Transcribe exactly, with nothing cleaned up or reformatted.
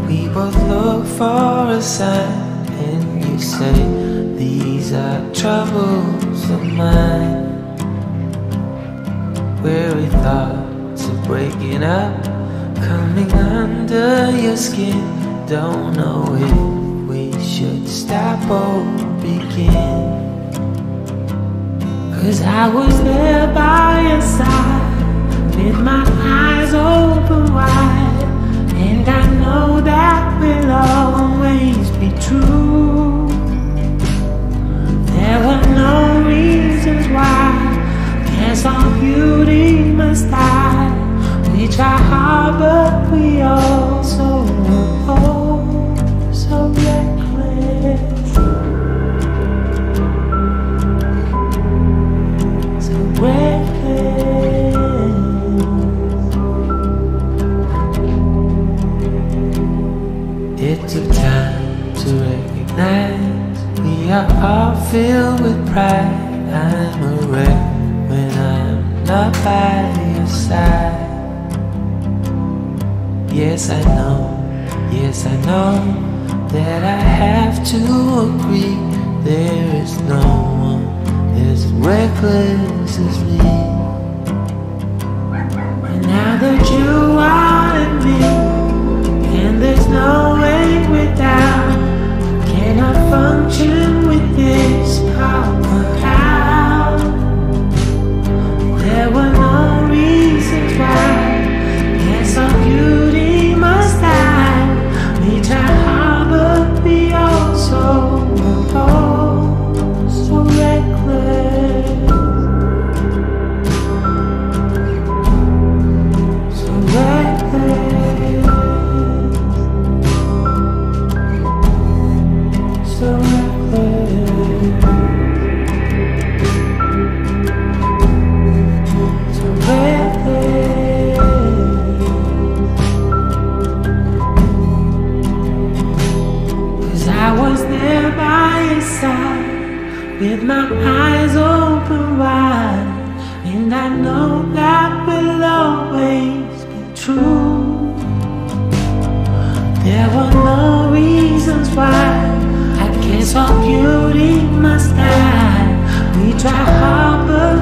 We both look for a sign, and you say these are troubles of mine. Weary thoughts of breaking up, coming under your skin. Don't know if we should stop or begin. Cause I was there by your side, with my eyes open wide, and I know that will always be true. There were no reasons why, guess all beauty must die. We try hard but we all so, oh, so reckless, so reckless. It took time to recognize we are all filled with pride. I'm a wreck when I'm not by your side. Yes, I know, yes, I know that I have to agree. There is no one as reckless as me. And now that you are in me, and there's no way without, cannot function with this power out. There were no reasons why, yes, all beauty must die. We try hard but we all so, oh, so reckless, so reckless, so reckless, so reckless. Cause I was there by your side, with my eyes open wide, and I know that will always be true. There were no reasons why, I guess all beauty must die. We try hard but